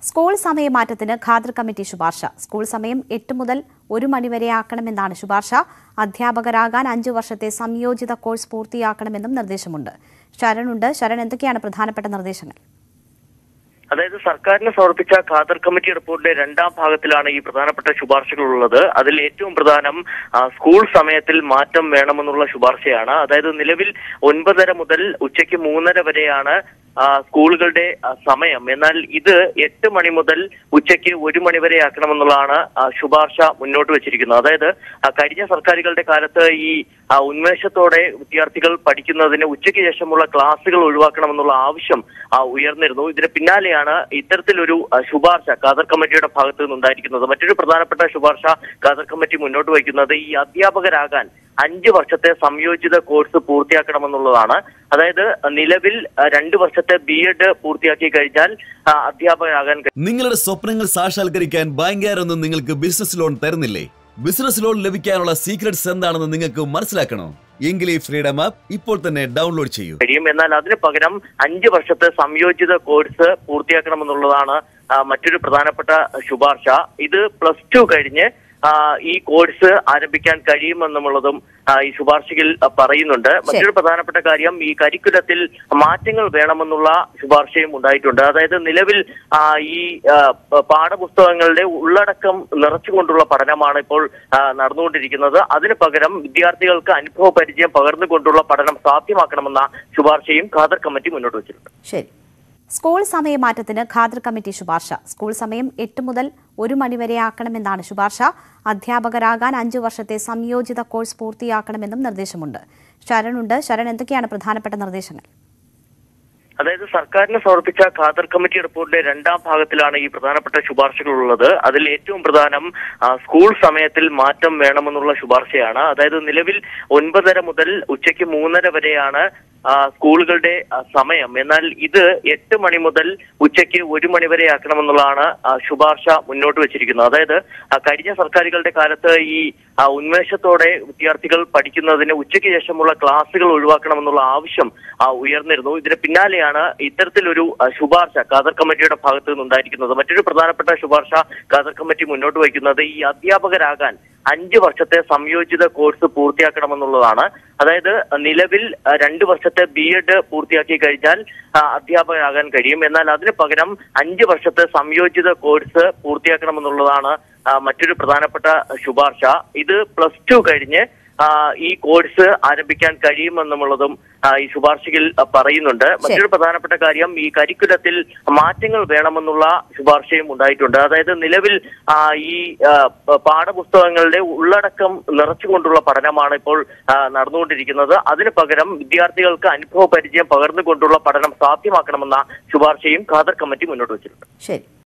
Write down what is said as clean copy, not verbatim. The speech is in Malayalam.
സ്കൂൾ സമയമാറ്റത്തിന് ഖാദർ കമ്മിറ്റി ശുപാർശ. സ്കൂൾ സമയം 8 മുതൽ 1 മണി വരെയാക്കണമെന്നാണ് ശുപാർശ. അധ്യാപകരാകാൻ 5 വർഷത്തെ സംയോജിത കോഴ്സ് പൂർത്തിയാക്കണമെന്നും നിർദ്ദേശമുണ്ട്. ശരൺ, എന്തൊക്കെയാണ് പ്രധാനപ്പെട്ട നിർദ്ദേശങ്ങൾ? അതായത് സർക്കാരിന് സമർപ്പിച്ച ഖാദർ കമ്മിറ്റി റിപ്പോർട്ടിന്റെ രണ്ടാം ഭാഗത്തിലാണ് ഈ പ്രധാനപ്പെട്ട ശുപാർശകൾ ഉള്ളത്. അതിൽ ഏറ്റവും പ്രധാനം സ്കൂൾ സമയത്തിൽ മാറ്റം വേണമെന്നുള്ള ശുപാർശയാണ്. അതായത് നിലവിൽ 9:30 മുതൽ ഉച്ചയ്ക്ക് 3:30 വരെയാണ് സ്കൂളുകളുടെ സമയം. എന്നാൽ ഇത് 8 മണി മുതൽ ഉച്ചയ്ക്ക് 1 മണി വരെ ആക്കണമെന്നുള്ളതാണ് ശുപാർശ മുന്നോട്ട് വെച്ചിരിക്കുന്നത്. അതായത് കഴിഞ്ഞ സർക്കാരുകളുടെ കാലത്ത് ഈ ഉന്മേഷത്തോടെ വിദ്യാർത്ഥികൾ പഠിക്കുന്നതിന് ഉച്ചയ്ക്ക് ശേഷമുള്ള ക്ലാസുകൾ ഒഴിവാക്കണമെന്നുള്ള ആവശ്യം ഉയർന്നിരുന്നു. ഇതിന് പിന്നാലെയാണ് ഇത്തരത്തിലൊരു ശുപാർശ ഖാദർ കമ്മിറ്റിയുടെ ഭാഗത്തു നിന്നുണ്ടായിരിക്കുന്നത്. മറ്റൊരു പ്രധാനപ്പെട്ട ശുപാർശ ഖാദർ കമ്മിറ്റി മുന്നോട്ട് വയ്ക്കുന്നത് ഈ അധ്യാപകരാകാൻ 5 വർഷത്തെ സംയോജിത കോഴ്സ് പൂർത്തിയാക്കണമെന്നുള്ളതാണ്. അതായത് നിലവിൽ 2 വർഷത്തെ B.Ed പൂർത്തിയാക്കി കഴിഞ്ഞാൽ അധ്യാപകരാകാൻ നിങ്ങളുടെ സ്വപ്നങ്ങൾ സാക്ഷാത്കരിക്കാൻ ബാങ്കുകാരൊന്നും നിങ്ങൾക്ക് ബിസിനസ് ലോൺ തരുന്നില്ലേ? ബിസിനസ് ലോൺ ലഭിക്കാനുള്ള സീക്രട്സ് എന്താണെന്ന് നിങ്ങൾക്ക് മനസ്സിലാക്കണോ? എങ്കിൽ ഈ ഫ്രീഡം ആപ്പ് ഇപ്പോൾ തന്നെ ഡൗൺലോഡ് ചെയ്യൂ. എന്നാൽ അതിന് പകരം 5 വർഷത്തെ സംയോജിത കോഴ്സ് പൂർത്തിയാക്കണമെന്നുള്ളതാണ് മറ്റൊരു പ്രധാനപ്പെട്ട ശുപാർശ. ഇത് +2 കഴിഞ്ഞ് ഈ കോഴ്സ് ആരംഭിക്കാൻ കഴിയുമെന്നുള്ളതും ഈ ശുപാർശയിൽ പറയുന്നുണ്ട്. മറ്റൊരു പ്രധാനപ്പെട്ട കാര്യം, ഈ കരിക്കുലത്തിൽ മാറ്റങ്ങൾ വേണമെന്നുള്ള ശുപാർശയും ഉണ്ടായിട്ടുണ്ട്. അതായത് നിലവിൽ ഈ പാഠപുസ്തകങ്ങളുടെ ഉള്ളടക്കം നിറച്ചുകൊണ്ടുള്ള പഠനമാണ് ഇപ്പോൾ നടന്നുകൊണ്ടിരിക്കുന്നത്. അതിന് പകരം വിദ്യാർത്ഥികൾക്ക് അനുഭവ പരിചയം പകർന്നുകൊണ്ടുള്ള പഠനം സാധ്യമാക്കണമെന്ന ശുപാർശയും ഖാദർ കമ്മിറ്റി മുന്നോട്ട് വെച്ചിട്ടുണ്ട്. ശരി. സ്കൂൾ സമയമാറ്റത്തിന് ഖാദർ കമ്മിറ്റി ശുപാർശ. സ്കൂൾ സമയം 8 മുതൽ 1 മണി വരെയാക്കണമെന്നാണ് ശുപാർശ. അധ്യാപകരാകാൻ 5 വർഷത്തെ സംയോജിത കോഴ്സ് പൂർത്തിയാക്കണമെന്നും നിർദ്ദേശമുണ്ട്. ശരൺ, എന്തൊക്കെയാണ് പ്രധാനപ്പെട്ട നിർദ്ദേശങ്ങൾ? അതായത് സർക്കാരിന് സമർപ്പിച്ച ഖാദർ കമ്മിറ്റി റിപ്പോർട്ടിന്റെ രണ്ടാം ഭാഗത്തിലാണ് ഈ പ്രധാനപ്പെട്ട ശുപാർശകൾ ഉള്ളത്. അതിൽ ഏറ്റവും പ്രധാനം സ്കൂൾ സമയത്തിൽ മാറ്റം വേണമെന്നുള്ള ശുപാർശയാണ്. അതായത് നിലവിൽ 9:30 മുതൽ ഉച്ചയ്ക്ക് 3:30 വരെയാണ് സ്കൂളുകളുടെ സമയം. എന്നാൽ ഇത് 8 മണി മുതൽ ഉച്ചയ്ക്ക് 1 മണി വരെ ആക്കണമെന്നുള്ളതാണ് ശുപാർശ മുന്നോട്ട് വെച്ചിരിക്കുന്നത്. അതായത് കഴിഞ്ഞ സർക്കാരുകളുടെ കാലത്ത് ഈ ഉന്മേഷത്തോടെ വിദ്യാർത്ഥികൾ പഠിക്കുന്നതിന് ഉച്ചയ്ക്ക് ശേഷമുള്ള ക്ലാസുകൾ ഒഴിവാക്കണമെന്നുള്ള ആവശ്യം ഉയർന്നിരുന്നു. ഇതിന് പിന്നാലെയാണ് ഇത്തരത്തിലൊരു ശുപാർശ ഖാദർ കമ്മിറ്റിയുടെ ഭാഗത്തു നിന്നുണ്ടായിരിക്കുന്നത്. മറ്റൊരു പ്രധാനപ്പെട്ട ശുപാർശ ഖാദർ കമ്മിറ്റി മുന്നോട്ട് വയ്ക്കുന്നത് ഈ അധ്യാപകരാകാൻ 5 വർഷത്തെ സംയോജിത കോഴ്സ് പൂർത്തിയാക്കണമെന്നുള്ളതാണ്. അതായത് നിലവിൽ 2 വർഷത്തെ B.Ed പൂർത്തിയാക്കി കഴിഞ്ഞാൽ അധ്യാപകരാകാൻ കഴിയും. എന്നാൽ അതിന് പകരം 5 വർഷത്തെ സംയോജിത കോഴ്സ് പൂർത്തിയാക്കണമെന്നുള്ളതാണ് മറ്റൊരു പ്രധാനപ്പെട്ട ശുപാർശ. ഇത് +2 കഴിഞ്ഞ് ഈ കോഴ്സ് ആരംഭിക്കാൻ കഴിയുമെന്നുള്ളതും ഈ ശുപാർശയിൽ പറയുന്നുണ്ട്. മറ്റൊരു പ്രധാനപ്പെട്ട കാര്യം, ഈ കരിക്കുലത്തിൽ മാറ്റങ്ങൾ വേണമെന്നുള്ള ശുപാർശയും ഉണ്ടായിട്ടുണ്ട്. അതായത് നിലവിൽ ഈ പാഠപുസ്തകങ്ങളുടെ ഉള്ളടക്കം നിറച്ചുകൊണ്ടുള്ള പഠനമാണ് ഇപ്പോൾ നടന്നുകൊണ്ടിരിക്കുന്നത്. അതിന് പകരം വിദ്യാർത്ഥികൾക്ക് അനുഭവ പരിചയം പകർന്നുകൊണ്ടുള്ള പഠനം സാധ്യമാക്കണമെന്ന ശുപാർശയും ഖാദർ കമ്മിറ്റി മുന്നോട്ട് വെച്ചിട്ടുണ്ട്. ശരി.